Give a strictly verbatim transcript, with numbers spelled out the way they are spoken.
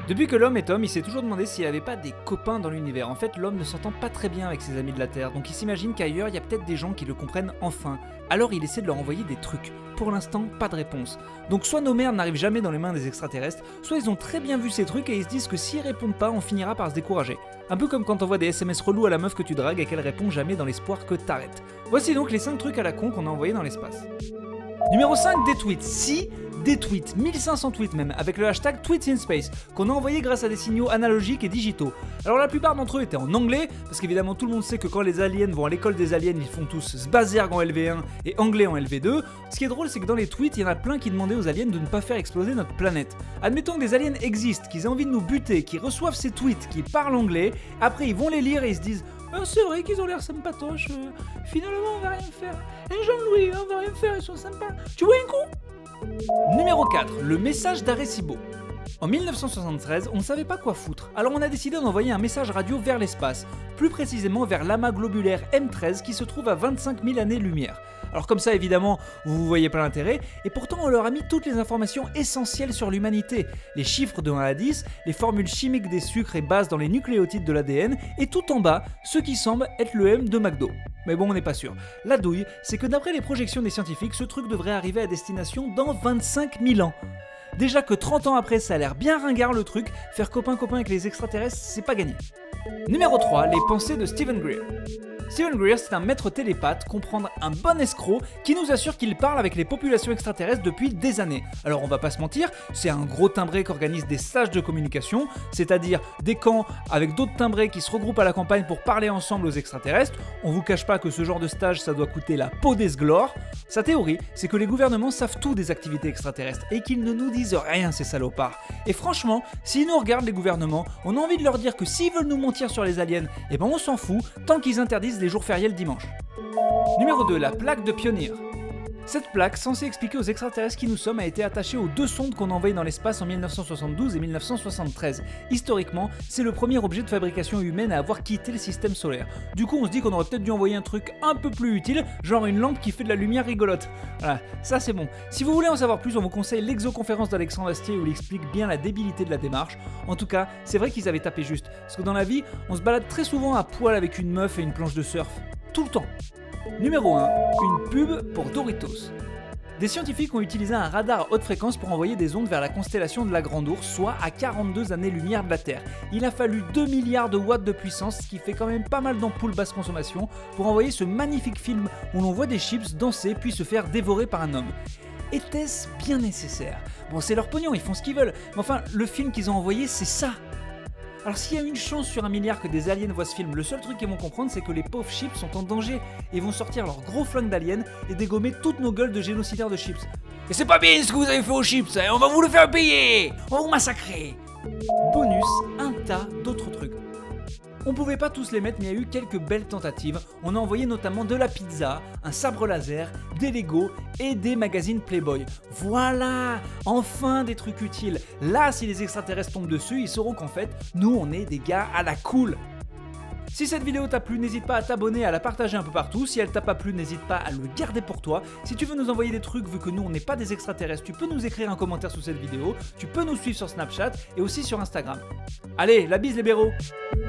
Depuis que l'homme est homme, il s'est toujours demandé s'il avait pas des copains dans l'univers. En fait, l'homme ne s'entend pas très bien avec ses amis de la Terre, donc il s'imagine qu'ailleurs, il y a peut-être des gens qui le comprennent enfin. Alors il essaie de leur envoyer des trucs. Pour l'instant, pas de réponse. Donc soit nos merdes n'arrivent jamais dans les mains des extraterrestres, soit ils ont très bien vu ces trucs et ils se disent que s'ils répondent pas, on finira par se décourager. Un peu comme quand t'envoies des S M S relous à la meuf que tu dragues et qu'elle répond jamais dans l'espoir que t'arrêtes. Voici donc les cinq trucs à la con qu'on a envoyés dans l'espace. Numéro cinq, des tweets. Si, des tweets, mille cinq cents tweets même, avec le hashtag TweetsInSpace, qu'on a envoyé grâce à des signaux analogiques et digitaux. Alors la plupart d'entre eux étaient en anglais, parce qu'évidemment tout le monde sait que quand les aliens vont à l'école des aliens, ils font tous Sbazerg en L V un et anglais en L V deux. Ce qui est drôle, c'est que dans les tweets, il y en a plein qui demandaient aux aliens de ne pas faire exploser notre planète. Admettons que des aliens existent, qu'ils aient envie de nous buter, qu'ils reçoivent ces tweets, qu'ils parlent anglais, après ils vont les lire et ils se disent ah, c'est vrai qu'ils ont l'air sympatoches, euh, finalement on va rien faire. Eh Jean-Louis, on va rien faire, ils sont sympas. Tu vois un coup? Numéro quatre, le message d'Arecibo. En mille neuf cent soixante-treize, on ne savait pas quoi foutre, alors on a décidé d'envoyer un message radio vers l'espace, plus précisément vers l'amas globulaire M treize qui se trouve à vingt-cinq mille années-lumière. Alors comme ça évidemment, vous vous voyez pas l'intérêt, et pourtant on leur a mis toutes les informations essentielles sur l'humanité, les chiffres de un à dix, les formules chimiques des sucres et bases dans les nucléotides de l'A D N, et tout en bas, ce qui semble être le M de McDo. Mais bon, on n'est pas sûr. La douille, c'est que d'après les projections des scientifiques, ce truc devrait arriver à destination dans vingt-cinq mille ans. Déjà que trente ans après, ça a l'air bien ringard le truc, faire copain-copain avec les extraterrestres, c'est pas gagné. Numéro trois, les pensées de Steven Greer. Steven Greer, c'est un maître télépathe, comprendre un bon escroc qui nous assure qu'il parle avec les populations extraterrestres depuis des années. Alors on va pas se mentir, c'est un gros timbré qui organise des stages de communication, c'est-à-dire des camps avec d'autres timbrés qui se regroupent à la campagne pour parler ensemble aux extraterrestres. On vous cache pas que ce genre de stage, ça doit coûter la peau d'esglore. Sa théorie, c'est que les gouvernements savent tout des activités extraterrestres et qu'ils ne nous disent rien, ces salopards. Et franchement, s'ils nous regardent les gouvernements, on a envie de leur dire que s'ils veulent nous mentir sur les aliens, eh ben on s'en fout, tant qu'ils interdisent les jours fériés le dimanche. Numéro deux, la plaque de Pioneer. Cette plaque, censée expliquer aux extraterrestres qui nous sommes, a été attachée aux deux sondes qu'on a envoyées dans l'espace en mille neuf cent soixante-douze et mille neuf cent soixante-treize. Historiquement, c'est le premier objet de fabrication humaine à avoir quitté le système solaire. Du coup, on se dit qu'on aurait peut-être dû envoyer un truc un peu plus utile, genre une lampe qui fait de la lumière rigolote. Voilà, ça c'est bon. Si vous voulez en savoir plus, on vous conseille l'exoconférence d'Alexandre Astier où il explique bien la débilité de la démarche. En tout cas, c'est vrai qu'ils avaient tapé juste, parce que dans la vie, on se balade très souvent à poil avec une meuf et une planche de surf. Tout le temps. Numéro un, une pub pour Doritos. Des scientifiques ont utilisé un radar à haute fréquence pour envoyer des ondes vers la constellation de la Grande Ourse, soit à quarante-deux années-lumière de la Terre. Il a fallu deux milliards de watts de puissance, ce qui fait quand même pas mal d'ampoules basse consommation, pour envoyer ce magnifique film où l'on voit des chips danser puis se faire dévorer par un homme. Était-ce bien nécessaire? Bon, c'est leur pognon, ils font ce qu'ils veulent, mais enfin, le film qu'ils ont envoyé, c'est ça. Alors s'il y a une chance sur un milliard que des aliens voient ce film, le seul truc qu'ils vont comprendre c'est que les pauvres chips sont en danger et vont sortir leur gros flingue d'aliens et dégommer toutes nos gueules de génocidaires de chips. Et c'est pas bien ce que vous avez fait aux chips, hein, on va vous le faire payer, on va vous massacrer. Bonus, un tas d'autres trucs. On pouvait pas tous les mettre, mais il y a eu quelques belles tentatives. On a envoyé notamment de la pizza, un sabre laser, des Lego et des magazines Playboy. Voilà, enfin des trucs utiles. Là, si les extraterrestres tombent dessus, ils sauront qu'en fait, nous, on est des gars à la cool. Si cette vidéo t'a plu, n'hésite pas à t'abonner, à la partager un peu partout. Si elle t'a pas plu, n'hésite pas à le garder pour toi. Si tu veux nous envoyer des trucs, vu que nous on n'est pas des extraterrestres, tu peux nous écrire un commentaire sous cette vidéo. Tu peux nous suivre sur Snapchat et aussi sur Instagram. Allez, la bise les blaireaux!